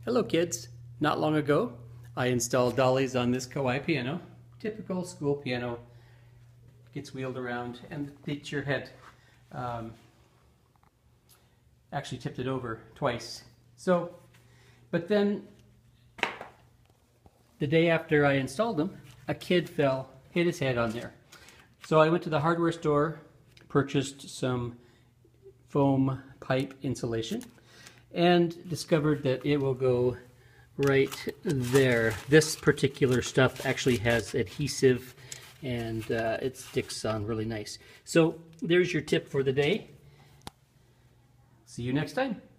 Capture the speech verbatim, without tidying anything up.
Hello kids! Not long ago I installed dollies on this Kawaii piano. Typical school piano. Gets wheeled around and the teacher had um, actually tipped it over twice. So, but then the day after I installed them, a kid fell, hit his head on there. So I went to the hardware store, purchased some foam pipe insulation, and discovered that it will go right there. This particular stuff actually has adhesive and uh, it sticks on really nice. So there's your tip for the day. See you next time.